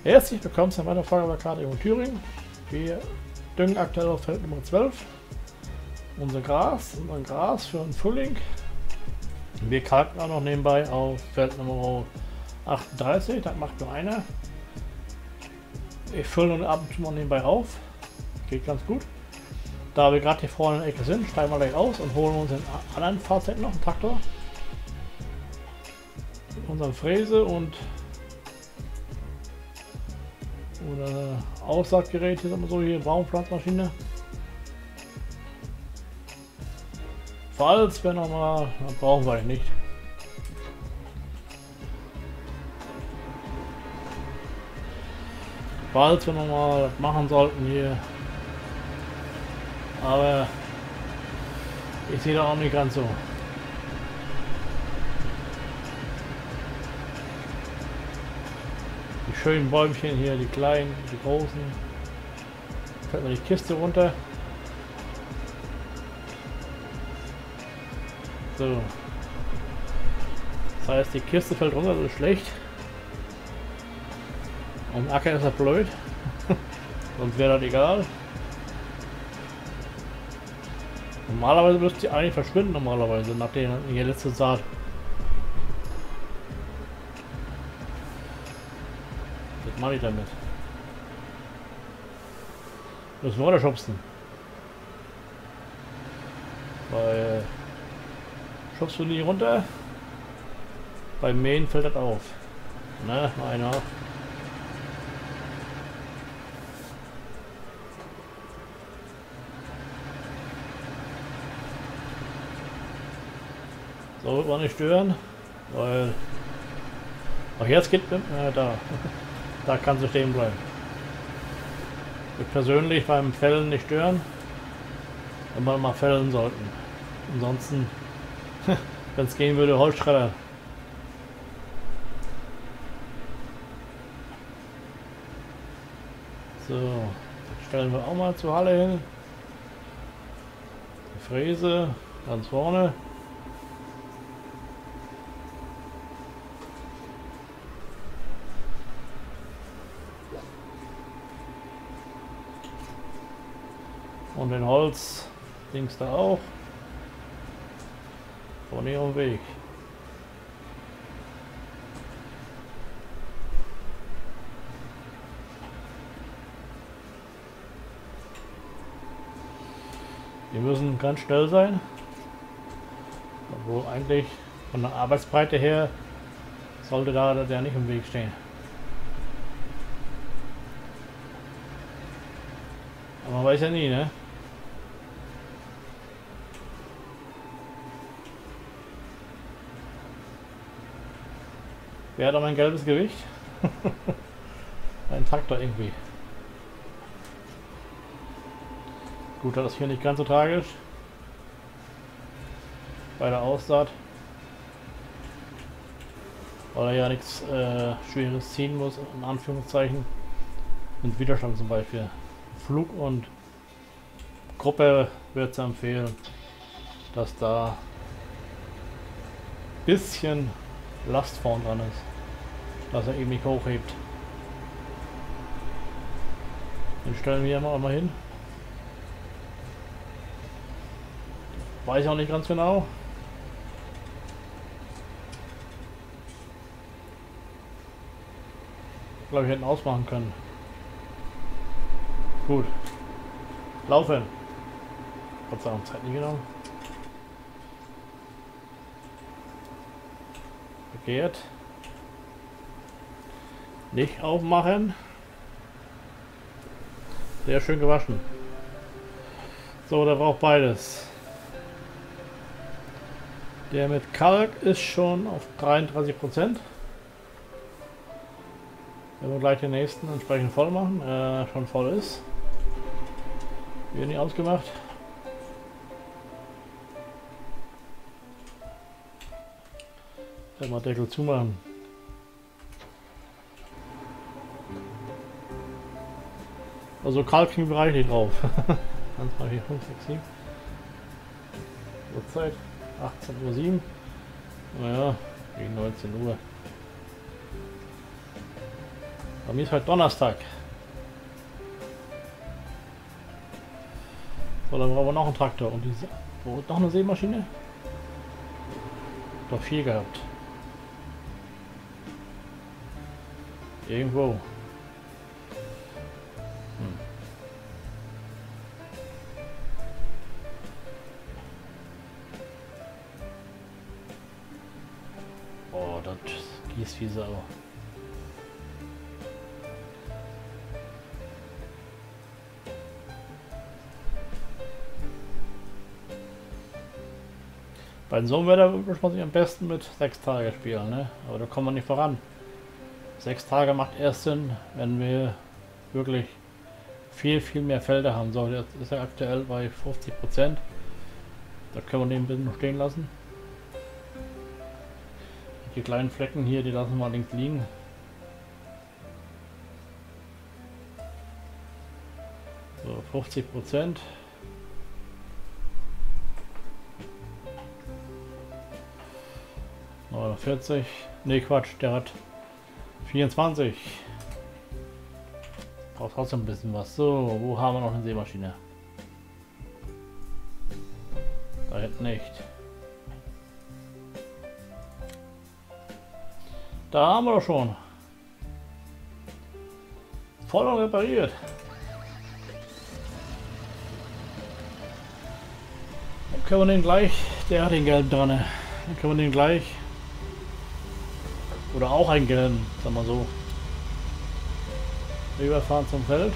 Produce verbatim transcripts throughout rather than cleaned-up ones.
Herzlich willkommen zu meiner Folge bei K D und Thüringen. Wir düngen aktuell auf Feld Nummer zwölf. Unser Gras, unser Gras für ein Frühling. Wir kalken auch noch nebenbei auf Feld Nummer achtunddreißig, das macht nur einer. Wir füllen ab und zu mal nebenbei auf. Geht ganz gut. Da wir gerade hier vorne in der Ecke sind, steigen wir gleich aus und holen uns in anderen Fahrzeugen noch einen Traktor. Mit unserem Fräse und oder Aussaatgerät, hier so hier, Baumpflanzmaschine. Falls wir noch mal, dann brauchen wir nicht. Falls wir noch mal das machen sollten hier, aber ich sehe da auch nicht ganz so. Die schönen Bäumchen hier, die kleinen, die großen. Fällt mir die Kiste runter. So. Das heißt, die Kiste fällt runter, das ist schlecht. Am Acker ist er blöd. Sonst wäre das egal. Normalerweise müsste die eigentlich verschwinden, normalerweise, nach der hier letzte Saat. Was mache ich damit? Müssen wir runterschubsen. Weil schubst du nie runter. Beim Mähen fällt das auf. Ne, einer. So wird man nicht stören, weil auch jetzt geht mit, äh, da. Da kann sie stehen bleiben. Wir persönlich beim Fällen nicht stören, wenn wir mal fällen sollten. Ansonsten, wenn es gehen würde, Holzschredder. So, jetzt stellen wir auch mal zur Halle hin. Die Fräse ganz vorne. Und den Holz links da auch. Von ihrem Weg. Wir müssen ganz schnell sein. Obwohl eigentlich von der Arbeitsbreite her sollte da der nicht im Weg stehen. Aber man weiß ja nie, ne? Wer hat aber ein gelbes Gewicht? Ein Traktor irgendwie. Gut, das ist hier nicht ganz so tragisch. Bei der Aussaat. Weil er ja nichts äh, Schweres ziehen muss, in Anführungszeichen. Und Widerstand zum Beispiel. Flug und Gruppe wird es empfehlen, dass da ein bisschen Last vorn dran ist, dass er eben nicht hochhebt. Den stellen wir mal mal hin. Weiß ich auch nicht ganz genau. Ich glaube, ich hätte ihn ausmachen können. Gut. Laufen. Gott sei Dank Zeit nicht genommen. Begehrt. Nicht aufmachen. Sehr schön gewaschen. So, der braucht beides. Der mit Kalk ist schon auf dreiunddreißig Prozent. Wenn wir gleich den nächsten entsprechend voll machen, äh, schon voll ist. Wird nicht ausgemacht. Mal Deckel zumachen. Also Kalk kriegen wir reichlich drauf. eins, zwei, vier, fünf, sechs, sieben. Uhrzeit achtzehn Uhr sieben. Naja, gegen neunzehn Uhr. Bei mir ist heute Donnerstag. So, dann brauchen wir noch einen Traktor und diese. Wo noch eine Sämaschine? Doch vier gehabt. Irgendwo. Hm. Oh, das gießt wie Sau. Bei so einem Wetter würde man sich am besten mit sechs Tage spielen, ne? Aber da kommen wir nicht voran. Sechs Tage macht erst Sinn, wenn wir wirklich viel, viel mehr Felder haben. So, jetzt ist er aktuell bei fünfzig Prozent. Da können wir den ein bisschen noch stehen lassen. Die kleinen Flecken hier, die lassen wir links liegen. So, fünfzig Prozent. neunundvierzig. Ne, Quatsch, der hat vierundzwanzig. Braucht trotzdem ein bisschen was. So, wo haben wir noch eine Sämaschine? Da hinten nicht. Da haben wir doch schon. Voll und repariert. Dann können wir den gleich, der hat den gelben dran. Dann können wir den gleich. Oder auch einen gelben, sagen wir so. Rüberfahren zum Feld.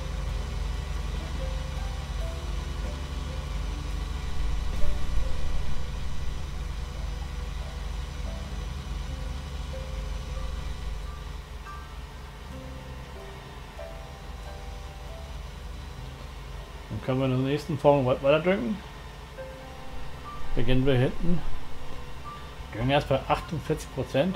Dann können wir in der nächsten Form weiter drücken. Beginnen wir hinten. Gehen erst bei achtundvierzig Prozent.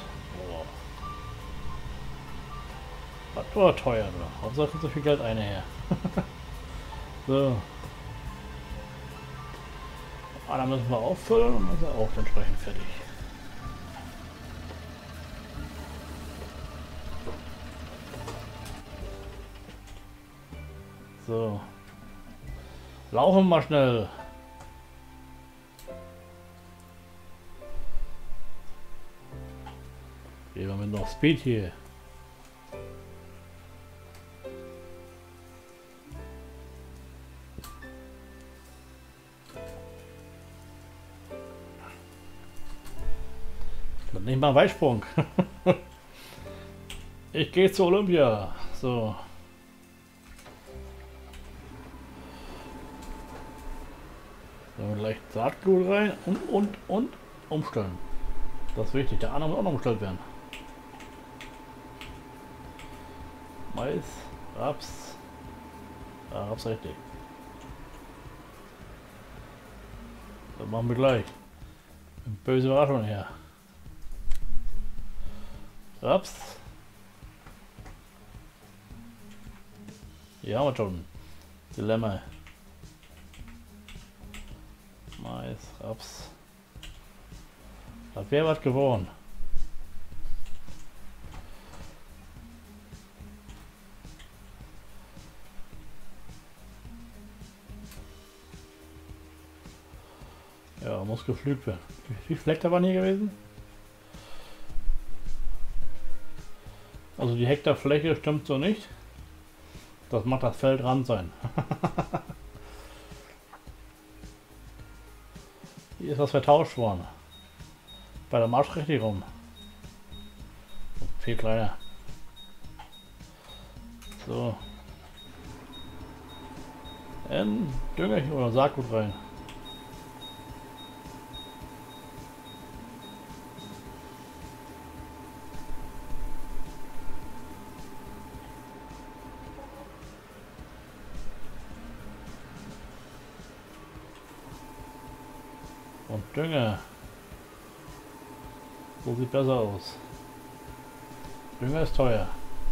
Das war teuer, oder? Hauptsache so viel Geld eine her. So. Ah, dann müssen wir auffüllen und dann ist er auch entsprechend fertig. So. Laufen wir mal schnell. Gehen wir mit noch Speed hier. Nicht mal Weitsprung. Ich gehe zu Olympia. So. Dann gleich Saatgut rein und und und umstellen. Das ist wichtig. Der andere muss auch noch umgestellt werden. Mais, Raps. Ja, Raps richtig. Das machen wir gleich. Eine böse Überraschung her. Raps. Hier haben wir schon. Dilemma. Mais, Raps. Das wäre was geworden. Ja, muss gepflügt werden. Wie viele Fleckter waren hier gewesen? Also die Hektarfläche stimmt so nicht. Das macht das Feldrand sein. Hier ist was vertauscht worden. Bei der Marsch richtig rum. Viel kleiner. So. Ein Dünger oder Saatgut rein. Und Dünger. So sieht besser aus. Dünger ist teuer.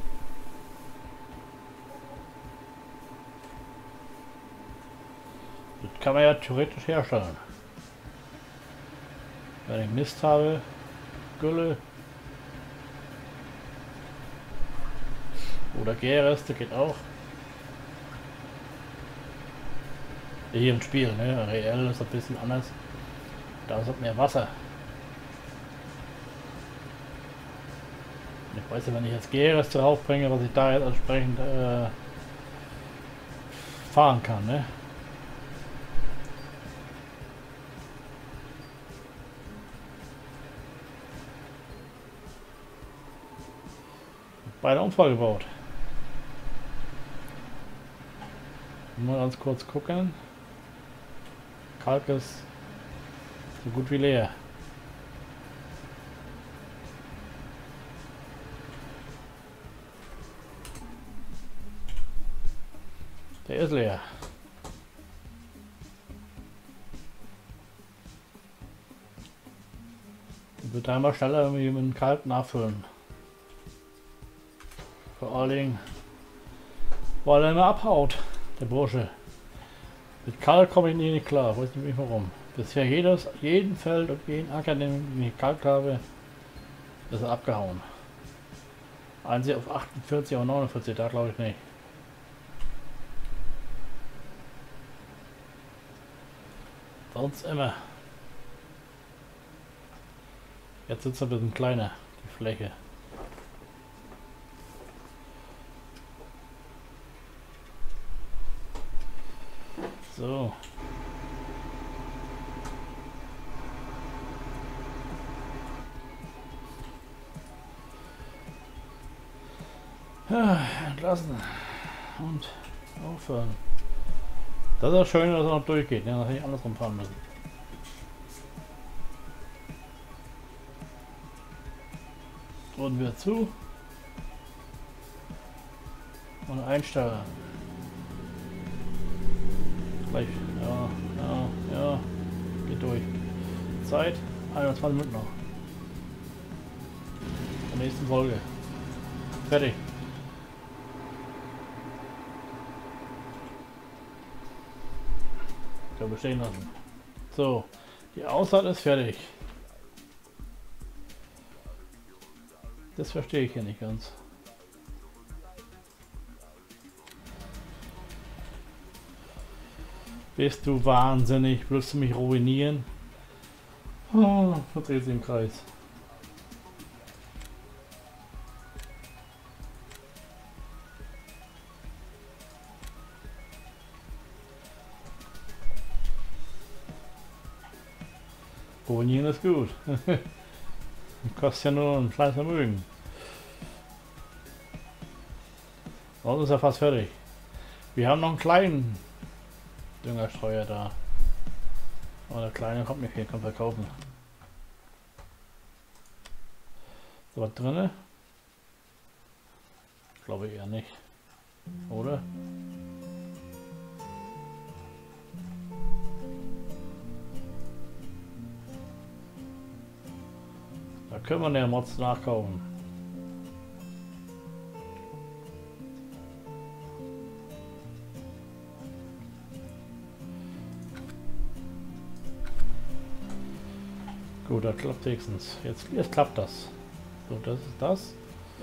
Das kann man ja theoretisch herstellen. Wenn ich Mist habe, Gülle. Oder Gärreste geht auch. Hier im Spiel, ne? Reell ist ein bisschen anders. Da ist mehr Wasser. Ich weiß ja, wenn ich jetzt Gärreste draufbringe, was ich da jetzt entsprechend äh, fahren kann, ne? Beide Unfall gebaut. Mal ganz kurz gucken. Kalk ist so gut wie leer. Der ist leer. Ich würde einmal schneller mit dem Kalk nachfüllen. Vor allen Dingen, weil er immer abhaut, der Bursche. Mit Kalk komme ich nicht klar, weiß nicht warum. Bisher jedes, jeden Feld und jeden Acker, den ich gekalkt habe, ist er abgehauen. Einzig auf achtundvierzig oder neunundvierzig, da glaube ich nicht. Sonst immer. Jetzt ist es ein bisschen kleiner, die Fläche. So. Ja, entlassen und aufhören. Das ist das Schöne, dass er noch durchgeht. Ja, natürlich andersrum fahren müssen. Drücken wir zu und einstellen. Gleich, ja, ja, ja, geht durch. Zeit, einundzwanzig Minuten noch. In der nächsten Folge. Fertig. Können wir stehen lassen. So, die Aussaat ist fertig. Das verstehe ich hier nicht ganz. Bist du wahnsinnig? Willst du mich ruinieren? Oh, verdreht sich im Kreis. Ruinieren ist gut. Kostet ja nur ein kleines Vermögen. Sonst ist er fast fertig. Wir haben noch einen kleinen Düngerstreuer da. Aber der kleine kommt nicht hier, kann verkaufen. So was drinne? Glaube ich eher nicht. Oder? Da können wir den Mods nachkaufen. Gut, das klappt wenigstens. Jetzt, jetzt klappt das. So, das ist das.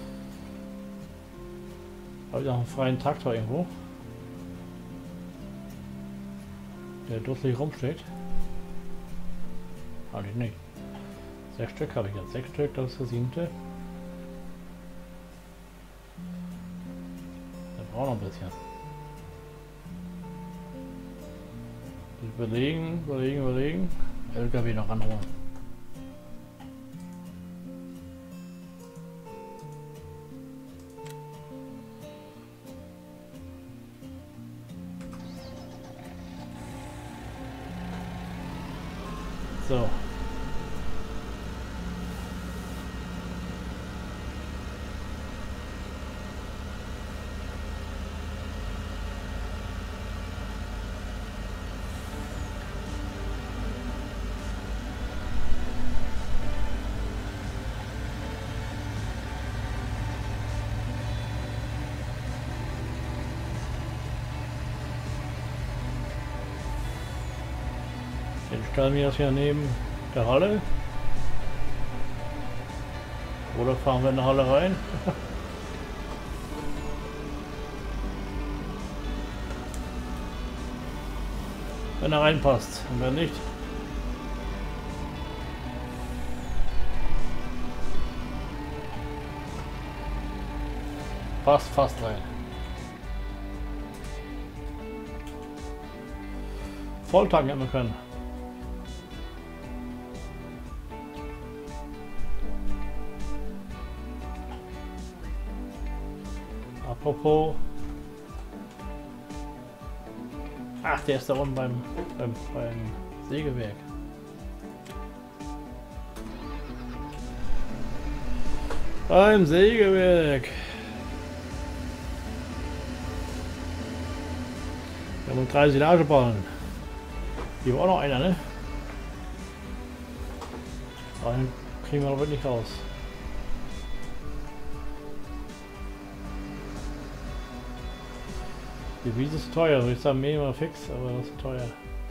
Habe ich noch einen freien Traktor irgendwo, der dusselig rumsteht? Habe ich nicht. Sechs Stück habe ich jetzt. Sechs Stück, das ist das siebte. Der braucht noch ein bisschen. Überlegen, überlegen, überlegen. L K W noch anholen. So. Ich stelle mir das hier neben der Halle. Oder fahren wir in die Halle rein? wenn er reinpasst. Und wenn nicht, passt fast rein. Volltank hätten wir können. Apropos. Ach, der ist da unten beim, beim, beim Sägewerk. Beim Sägewerk. Wir haben drei Silageballen. Hier war auch noch einer, ne? Aber den kriegen wir aber nicht raus. Die Wiese ist teuer, würde ich sagen, mega fix, aber das ist teuer.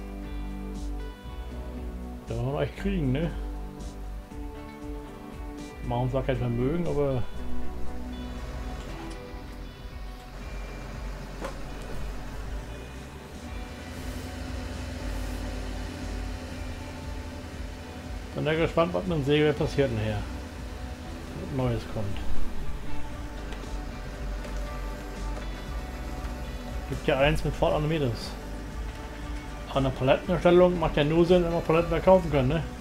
Da wollen wir echt kriegen, ne? Machen zwar kein Vermögen, aber bin da gespannt, was mit dem Sägewerk passiert nachher. Was Neues kommt. Gibt ja eins mit Ford Animedes. Eine Palettenerstellung macht ja nur Sinn, wenn wir Paletten verkaufen können, ne?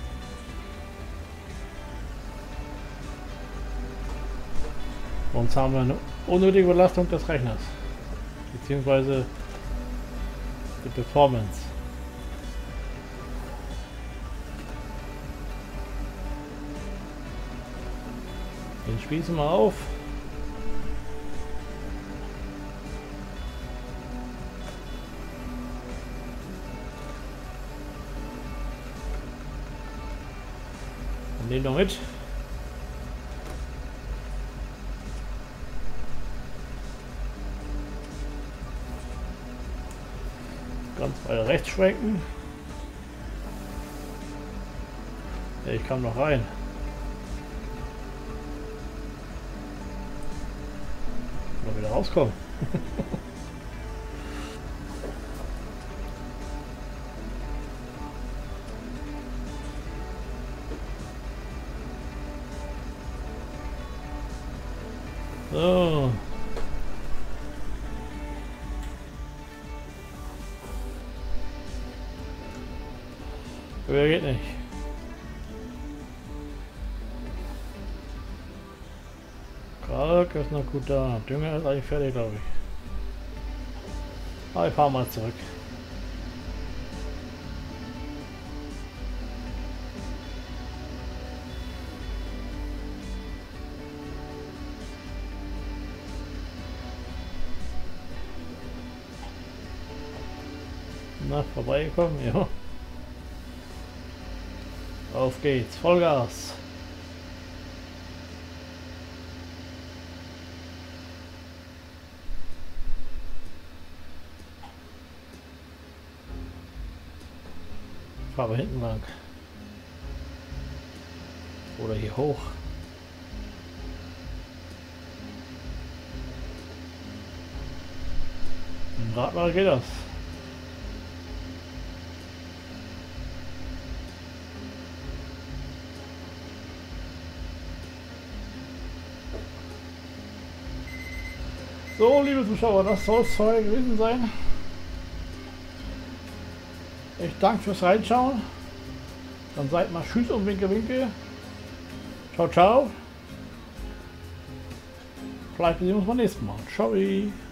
Sonst haben wir eine unnötige Belastung des Rechners. Beziehungsweise die Performance. Den spießen wir auf. Und den noch mit. Ganz weit rechts schwenken. Ja, ich kam noch rein. Mal wieder rauskommen. So. Wer geht nicht? Kalk ist noch gut da. Dünger ist eigentlich fertig, glaube ich. Aber ich fahre mal zurück. Na, vorbeigekommen? Ja. Auf geht's, Vollgas. Fahren wir hinten lang. Oder hier hoch. Im Radler geht das. So, liebe Zuschauer, das soll es heute gewesen sein. Ich danke fürs Reinschauen. Dann seid mal tschüss und winke winke. Ciao, ciao. Vielleicht sehen wir uns beim nächsten Mal. Ciao.